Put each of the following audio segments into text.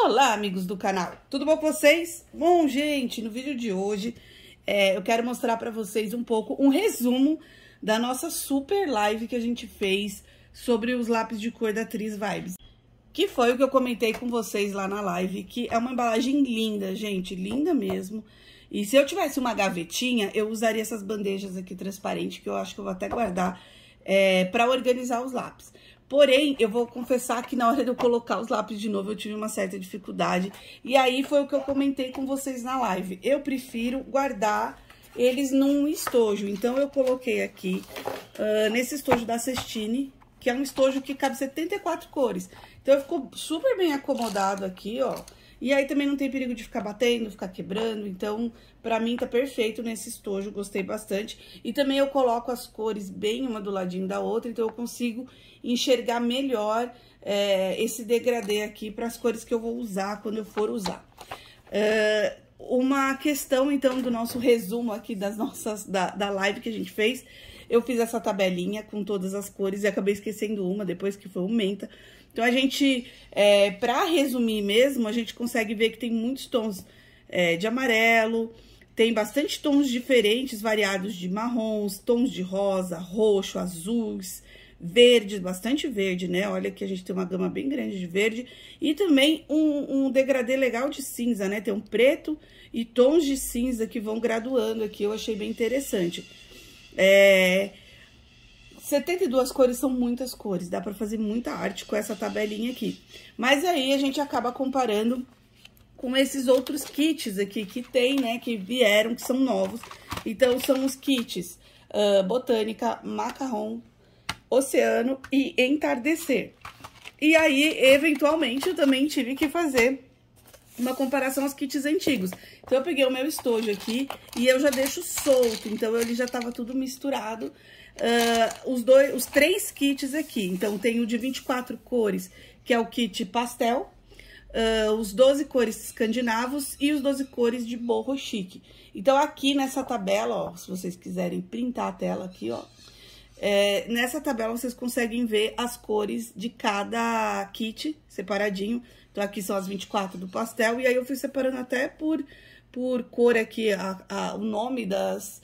Olá, amigos do canal, tudo bom com vocês? Bom, gente, no vídeo de hoje eu quero mostrar pra vocês um pouco um resumo da nossa super live que a gente fez sobre os lápis de cor da Tris Vibes. Que foi o que eu comentei com vocês lá na live, que é uma embalagem linda, gente, linda mesmo. E se eu tivesse uma gavetinha, eu usaria essas bandejas aqui transparentes, que eu acho que eu vou até guardar pra organizar os lápis. Porém, eu vou confessar que na hora de eu colocar os lápis de novo, eu tive uma certa dificuldade. E aí, foi o que eu comentei com vocês na live. Eu prefiro guardar eles num estojo. Então, eu coloquei aqui, nesse estojo da Cestine, que é um estojo que cabe 74 cores. Então, ficou super bem acomodado aqui, ó. E aí, também não tem perigo de ficar batendo, ficar quebrando. Então, pra mim, tá perfeito nesse estojo, gostei bastante. E também eu coloco as cores bem uma do ladinho da outra, então eu consigo enxergar melhor esse degradê aqui para as cores que eu vou usar quando eu for usar. Uma questão, então, do nosso resumo aqui da live que a gente fez. Eu fiz essa tabelinha com todas as cores e acabei esquecendo uma, depois que foi o menta. Então, a gente, pra resumir mesmo, a gente consegue ver que tem muitos tons de amarelo, tem bastante tons diferentes, variados de marrons, tons de rosa, roxo, azuis, verde, bastante verde, né? Olha que a gente tem uma gama bem grande de verde. E também um degradê legal de cinza, né? Tem um preto e tons de cinza que vão graduando aqui, eu achei bem interessante. 72 cores são muitas cores, dá pra fazer muita arte com essa tabelinha aqui. Mas aí a gente acaba comparando com esses outros kits aqui que tem, né, que vieram, que são novos. Então, são os kits Botânica, Macarrão, Oceano e Entardecer. E aí, eventualmente, eu também tive que fazer uma comparação aos kits antigos. Então, eu peguei o meu estojo aqui e eu já deixo solto, então ele já tava tudo misturado. Os três kits aqui, então tem o de 24 cores, que é o kit pastel, os 12 cores escandinavos e os 12 cores de borro chique. Então, aqui nessa tabela, ó, se vocês quiserem printar a tela aqui, ó, nessa tabela vocês conseguem ver as cores de cada kit separadinho. Então, aqui são as 24 do pastel, e aí eu fui separando até por cor aqui, o nome das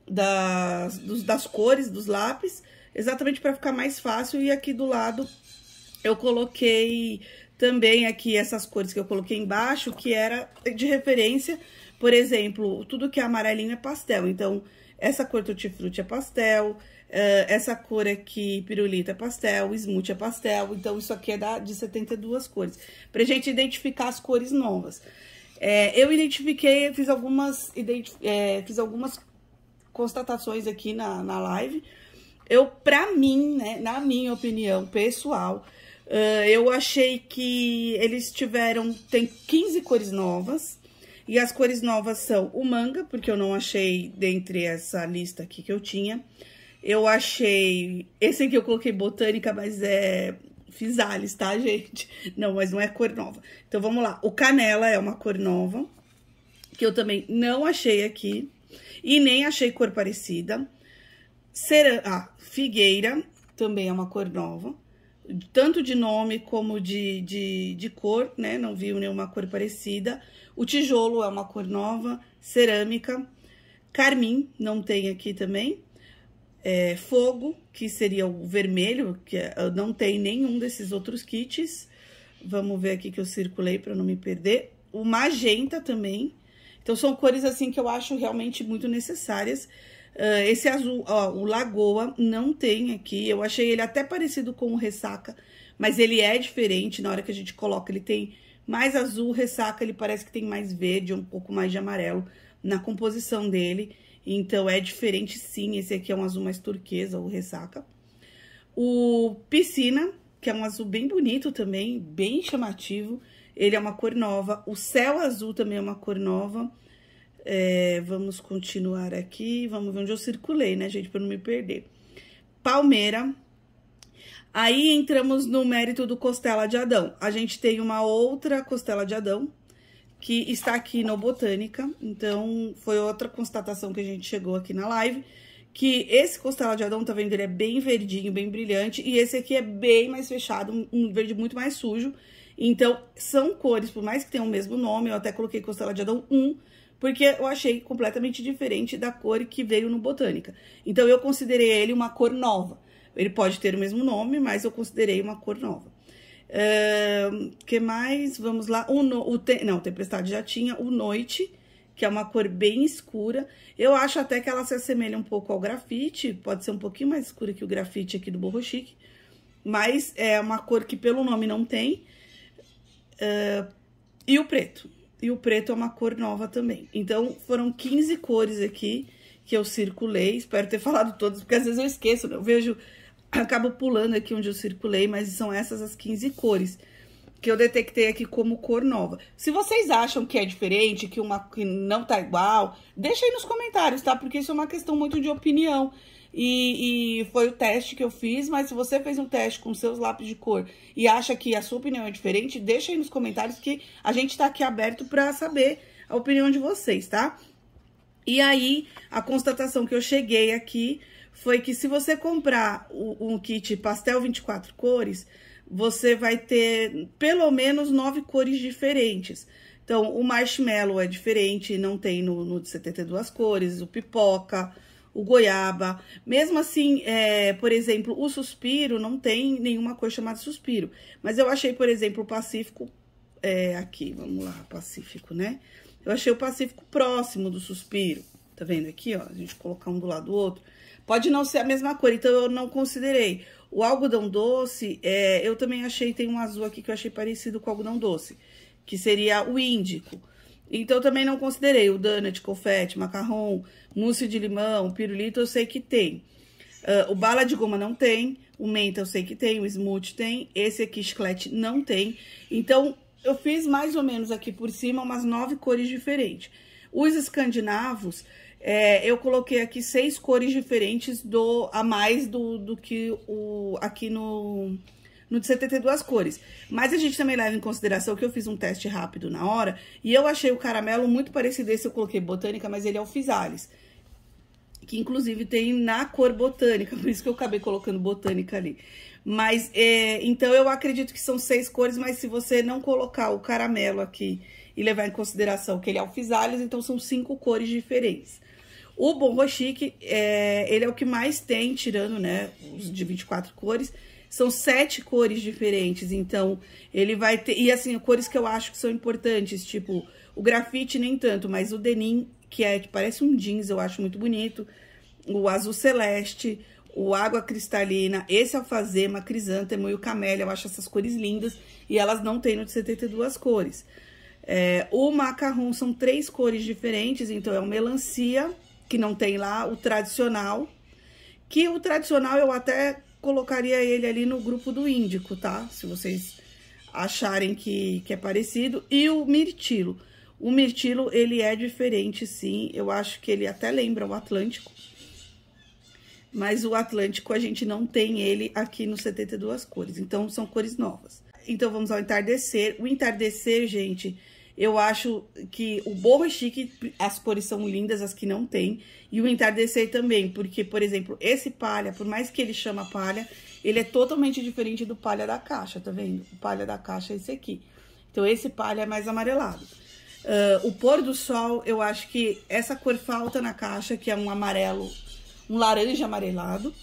cores dos lápis, exatamente para ficar mais fácil. E aqui do lado eu coloquei também aqui essas cores que eu coloquei embaixo, que era de referência. Por exemplo, tudo que é amarelinho é pastel, então essa cor Tutti Frutti é pastel, essa cor aqui pirulita é pastel, smoothie é pastel. Então isso aqui é de 72 cores, pra gente identificar as cores novas. Eu identifiquei, fiz algumas constatações aqui na live. Pra mim, né, na minha opinião pessoal, eu achei que eles tem 15 cores novas, e as cores novas são o manga, porque eu não achei dentre essa lista aqui que eu tinha. Eu achei, esse aqui eu coloquei Botânica, mas é Physalis, tá, gente? Não, mas não é cor nova. Então, vamos lá. O Canela é uma cor nova, que eu também não achei aqui. E nem achei cor parecida. Figueira também é uma cor nova. Tanto de nome como de cor, né? Não vi nenhuma cor parecida. O Tijolo é uma cor nova. Cerâmica. Carmim, não tem aqui também. Fogo, que seria o vermelho, que não tem nenhum desses outros kits. Vamos ver aqui que eu circulei para não me perder. O magenta também. Então, são cores, assim, que eu acho realmente muito necessárias. Esse azul, ó, o Lagoa, não tem aqui. Eu achei ele até parecido com o Ressaca, mas ele é diferente. Na hora que a gente coloca, ele tem mais azul. O Ressaca, ele parece que tem mais verde, um pouco mais de amarelo na composição dele. Então, é diferente, sim. Esse aqui é um azul mais turquesa, o Ressaca. O Piscina, que é um azul bem bonito também, bem chamativo. Ele é uma cor nova. O Céu Azul também é uma cor nova. Vamos continuar aqui. Vamos ver onde eu circulei, né, gente, para não me perder. Palmeira. Aí, entramos no mérito do Costela de Adão. A gente tem uma outra Costela de Adão, que está aqui no Botânica. Então, foi outra constatação que a gente chegou aqui na live, que esse Costela de Adão, tá vendo? Ele é bem verdinho, bem brilhante, e esse aqui é bem mais fechado, um verde muito mais sujo. Então, são cores, por mais que tenham o mesmo nome, eu até coloquei Costela de Adão 1, porque eu achei completamente diferente da cor que veio no Botânica. Então, eu considerei ele uma cor nova. Ele pode ter o mesmo nome, mas eu considerei uma cor nova. Que mais? Vamos lá. Não, Tempestade já tinha. O Noite, que é uma cor bem escura. Eu acho até que ela se assemelha um pouco ao grafite. Pode ser um pouquinho mais escura que o grafite aqui do Borro Chique. Mas é uma cor que pelo nome não tem. E o preto. E o preto é uma cor nova também. Então, foram 15 cores aqui que eu circulei. Espero ter falado todas, porque às vezes eu esqueço, né? Eu vejo... Acabo pulando aqui onde eu circulei, mas são essas as 15 cores que eu detectei aqui como cor nova. Se vocês acham que é diferente, que não tá igual, deixa aí nos comentários, tá? Porque isso é uma questão muito de opinião. E foi o teste que eu fiz, mas se você fez um teste com seus lápis de cor e acha que a sua opinião é diferente, deixa aí nos comentários que a gente tá aqui aberto pra saber a opinião de vocês, tá? E aí, a constatação que eu cheguei aqui... foi que se você comprar um kit pastel 24 cores, você vai ter pelo menos 9 cores diferentes. Então, o marshmallow é diferente, não tem no de 72 cores, o pipoca, o goiaba. Mesmo assim, por exemplo, o suspiro não tem nenhuma cor chamada suspiro. Mas eu achei, por exemplo, o Pacífico, aqui, vamos lá, Pacífico, né? Eu achei o Pacífico próximo do suspiro. Tá vendo aqui, ó? A gente colocar um do lado do outro. Pode não ser a mesma cor, então eu não considerei. O algodão doce, eu também achei, tem um azul aqui que eu achei parecido com o algodão doce, que seria o índico. Então, eu também não considerei o donut, confete, macarrão, mousse de limão, pirulito, eu sei que tem. O bala de goma não tem, o menta eu sei que tem, o smoothie tem, esse aqui, chiclete, não tem. Então, eu fiz mais ou menos aqui por cima umas 9 cores diferentes. Os escandinavos... eu coloquei aqui 6 cores diferentes a mais do que aqui no de 72 cores. Mas a gente também leva em consideração que eu fiz um teste rápido na hora e eu achei o caramelo muito parecido, esse eu coloquei Botânica, mas ele é o Physalis, que inclusive tem na cor Botânica, por isso que eu acabei colocando Botânica ali. Mas, então eu acredito que são 6 cores, mas se você não colocar o caramelo aqui e levar em consideração que ele é o Physalis, então são 5 cores diferentes. O Borro Chique, ele é o que mais tem, tirando, né, os de 24 cores, são 7 cores diferentes, então ele vai ter, e assim, cores que eu acho que são importantes, tipo, o grafite nem tanto, mas o denim, que parece um jeans, eu acho muito bonito, o azul celeste, o água cristalina, esse alfazema, crisântemo e o camélia, eu acho essas cores lindas, e elas não tem no de 72 cores. O macarrão são 3 cores diferentes, então é o melancia, que não tem lá, o tradicional, que o tradicional eu até colocaria ele ali no grupo do índico, tá? Se vocês acharem que é parecido. E o mirtilo. O mirtilo, ele é diferente, sim. Eu acho que ele até lembra o Atlântico. Mas o Atlântico, a gente não tem ele aqui no 72 cores. Então, são cores novas. Então, vamos ao entardecer. O entardecer, gente... Eu acho que o Borro Chique, as cores são lindas, as que não tem. E o entardecer também, porque, por exemplo, esse palha, por mais que ele chama palha, ele é totalmente diferente do palha da caixa, tá vendo? O palha da caixa é esse aqui. Então, esse palha é mais amarelado. O pôr do sol, eu acho que essa cor falta na caixa, que é um amarelo, um laranja amarelado.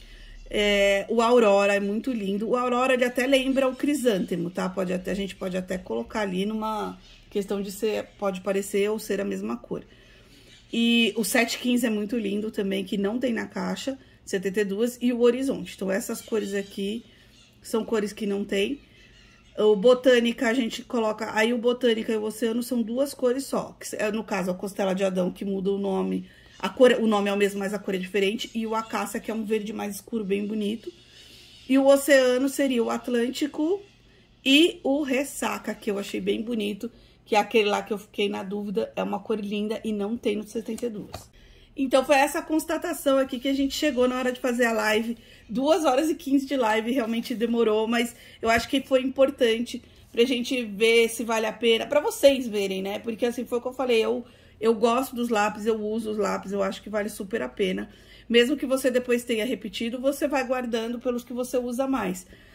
O Aurora é muito lindo. O Aurora, ele até lembra o crisântemo, tá? A gente pode até colocar ali numa... questão de ser, pode parecer ou ser a mesma cor. E o 715 é muito lindo também, que não tem na caixa, 72, e o Horizonte. Então, essas cores aqui são cores que não tem. O Botânica, a gente coloca... Aí, o Botânica e o Oceano são 2 cores só. No caso, a Costela de Adão, que muda o nome. O nome é o mesmo, mas a cor é diferente. E o Acácia, que é um verde mais escuro, bem bonito. E o Oceano seria o Atlântico e o Ressaca, que eu achei bem bonito. Que é aquele lá que eu fiquei na dúvida, é uma cor linda e não tem no 72. Então, foi essa constatação aqui que a gente chegou na hora de fazer a live. 2 horas e 15 de live, realmente demorou, mas eu acho que foi importante pra gente ver se vale a pena, pra vocês verem, né? Porque assim, foi o que eu falei, eu gosto dos lápis, eu uso os lápis, eu acho que vale super a pena. Mesmo que você depois tenha repetido, você vai guardando pelos que você usa mais.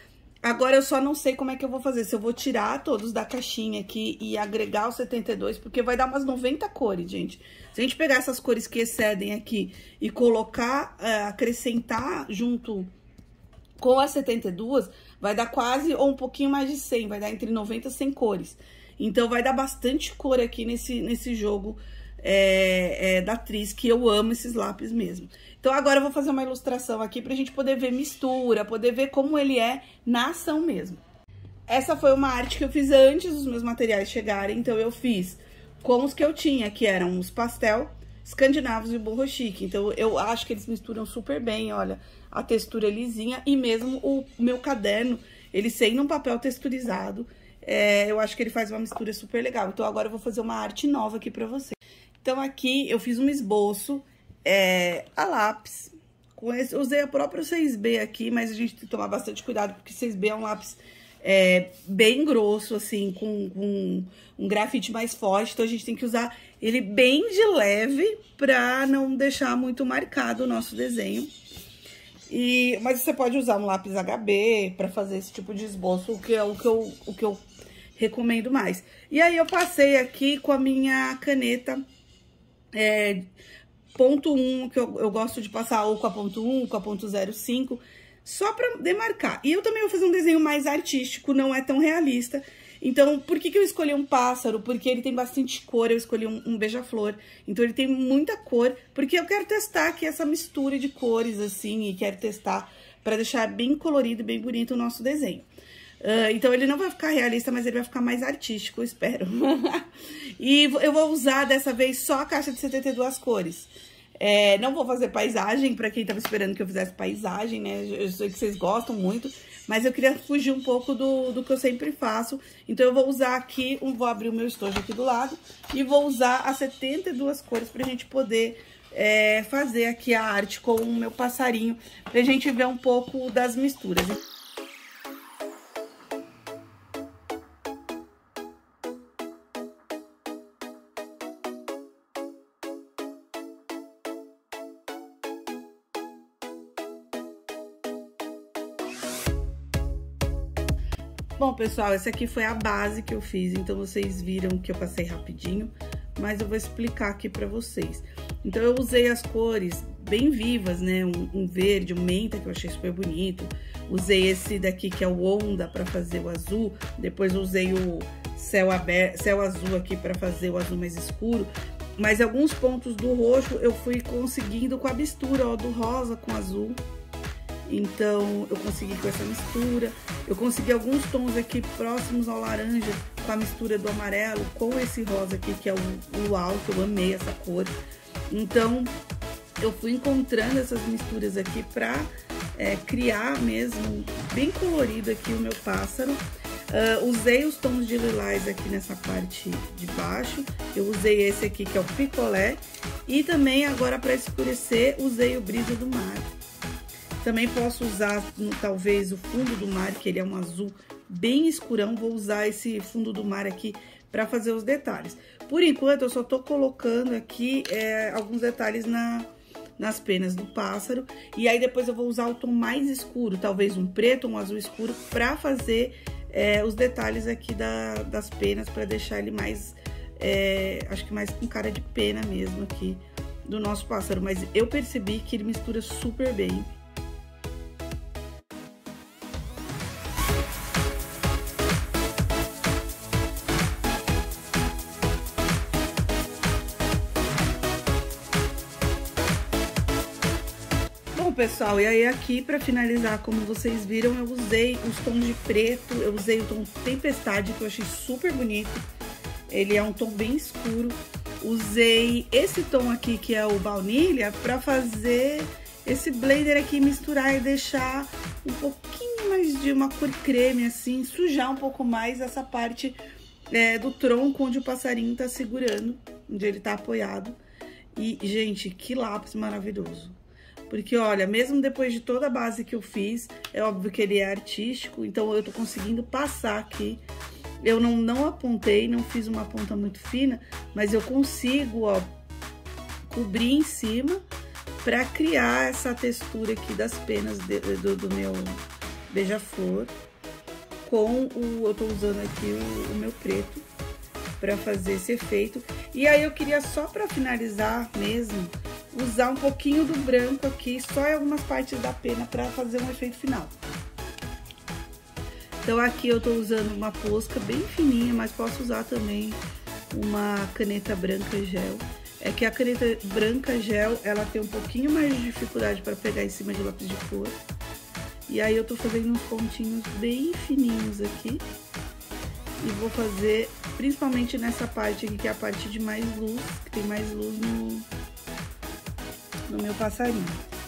Agora eu só não sei como é que eu vou fazer, se eu vou tirar todos da caixinha aqui e agregar os 72, porque vai dar umas 90 cores, gente. Se a gente pegar essas cores que excedem aqui e colocar, acrescentar junto com as 72, vai dar quase ou um pouquinho mais de 100, vai dar entre 90 e 100 cores. Então, vai dar bastante cor aqui nesse jogo da Tris, que eu amo esses lápis mesmo. Então, agora eu vou fazer uma ilustração aqui pra gente poder ver mistura, poder ver como ele é na ação mesmo. Essa foi uma arte que eu fiz antes dos meus materiais chegarem, então eu fiz com os que eu tinha, que eram os pastel, escandinavos e o borro chique. Então, eu acho que eles misturam super bem, olha, a textura é lisinha e mesmo o meu caderno, ele sendo um papel texturizado, eu acho que ele faz uma mistura super legal. Então, agora eu vou fazer uma arte nova aqui pra vocês. Então, aqui eu fiz um esboço a lápis. Usei a própria 6B aqui, mas a gente tem que tomar bastante cuidado, porque 6B é um lápis bem grosso, assim, com um grafite mais forte. Então, a gente tem que usar ele bem de leve pra não deixar muito marcado o nosso desenho. Mas você pode usar um lápis HB pra fazer esse tipo de esboço, o que eu recomendo mais. E aí, eu passei aqui com a minha caneta ponto 1, que eu gosto de passar ou com a ponto 1, com a ponto 05, só pra demarcar. E eu também vou fazer um desenho mais artístico, não é tão realista. Então, por que eu escolhi um pássaro? Porque ele tem bastante cor, eu escolhi um beija-flor. Então, ele tem muita cor, porque eu quero testar aqui essa mistura de cores, assim, e quero testar pra deixar bem colorido e bem bonito o nosso desenho. Então, ele não vai ficar realista, mas ele vai ficar mais artístico, eu espero. E eu vou usar, dessa vez, só a caixa de 72 cores. Não vou fazer paisagem, pra quem tava esperando que eu fizesse paisagem, né? Eu sei que vocês gostam muito, mas eu queria fugir um pouco do que eu sempre faço. Então, eu vou usar aqui, vou abrir o meu estojo aqui do lado, e vou usar as 72 cores pra gente poder fazer aqui a arte com o meu passarinho, pra gente ver um pouco das misturas. Bom, pessoal, essa aqui foi a base que eu fiz, então vocês viram que eu passei rapidinho, mas eu vou explicar aqui pra vocês. Então, eu usei as cores bem vivas, né? Um verde, um menta, que eu achei super bonito. Usei esse daqui, que é o onda, pra fazer o azul. Depois, usei o céu azul aqui pra fazer o azul mais escuro. Mas alguns pontos do roxo eu fui conseguindo com a mistura, ó, do rosa com azul. Então, eu consegui com essa mistura. Eu consegui alguns tons aqui próximos ao laranja, com a mistura do amarelo, com esse rosa aqui, que é o luau, que eu amei essa cor. Então, eu fui encontrando essas misturas aqui pra criar mesmo, bem colorido aqui o meu pássaro. Usei os tons de lilás aqui nessa parte de baixo. Eu usei esse aqui, que é o picolé. E também, agora, pra escurecer, usei o brisa do mar. Também posso usar, talvez, o fundo do mar, que ele é um azul bem escurão. Vou usar esse fundo do mar aqui pra fazer os detalhes. Por enquanto, eu só tô colocando aqui alguns detalhes nas penas do pássaro. E aí, depois eu vou usar o tom mais escuro, talvez um preto, um azul escuro, pra fazer os detalhes aqui das penas, pra deixar ele mais, acho que mais com cara de pena mesmo aqui do nosso pássaro. Mas eu percebi que ele mistura super bem. Pessoal, e aí aqui pra finalizar, como vocês viram, eu usei os tons de preto, eu usei o tom Tempestade, que eu achei super bonito, ele é um tom bem escuro. Usei esse tom aqui, que é o baunilha, pra fazer esse blender aqui, misturar e deixar um pouquinho mais de uma cor creme, assim, sujar um pouco mais essa parte do tronco onde o passarinho tá segurando, onde ele tá apoiado. E, gente, que lápis maravilhoso! Porque, olha, mesmo depois de toda a base que eu fiz, é óbvio que ele é artístico, então eu tô conseguindo passar aqui. Eu não apontei, não fiz uma ponta muito fina, mas eu consigo, ó, cobrir em cima pra criar essa textura aqui das penas do meu beija-flor. eu tô usando aqui o meu preto pra fazer esse efeito. E aí eu queria só pra finalizar mesmo, usar um pouquinho do branco aqui, só em algumas partes da pena pra fazer um efeito final. Então aqui eu tô usando uma posca bem fininha, mas posso usar também uma caneta branca gel. É que a caneta branca gel, ela tem um pouquinho mais de dificuldade para pegar em cima de lápis de cor. E aí eu tô fazendo uns pontinhos bem fininhos aqui. E vou fazer principalmente nessa parte aqui, que é a parte de mais luz, que tem mais luz no meu passarinho.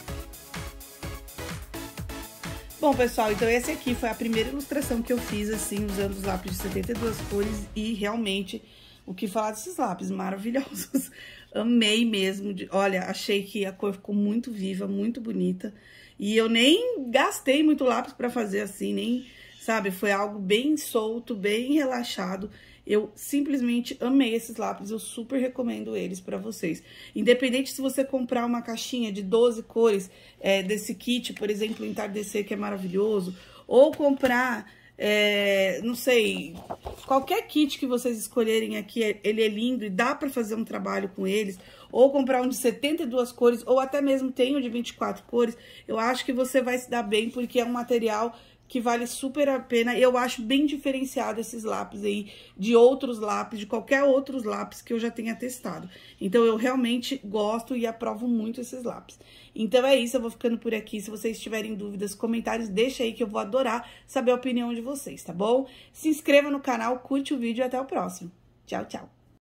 Bom, pessoal, então essa aqui foi a primeira ilustração que eu fiz, assim, usando os lápis de 72 cores. E realmente, o que falar desses lápis maravilhosos. Amei mesmo. Olha, achei que a cor ficou muito viva, muito bonita. E eu nem gastei muito lápis pra fazer assim, nem, sabe? Foi algo bem solto, bem relaxado. Eu simplesmente amei esses lápis, eu super recomendo eles pra vocês. Independente se você comprar uma caixinha de 12 cores desse kit, por exemplo, entardecer, que é maravilhoso, ou comprar, não sei, qualquer kit que vocês escolherem aqui, ele é lindo e dá pra fazer um trabalho com eles, ou comprar um de 72 cores, ou até mesmo tem um de 24 cores, eu acho que você vai se dar bem, porque é um material que vale super a pena. Eu acho bem diferenciado esses lápis aí de outros lápis, de qualquer outros lápis que eu já tenha testado. Então, eu realmente gosto e aprovo muito esses lápis. Então, é isso, eu vou ficando por aqui. Se vocês tiverem dúvidas, comentários, deixa aí que eu vou adorar saber a opinião de vocês, tá bom? Se inscreva no canal, curte o vídeo e até o próximo. Tchau, tchau!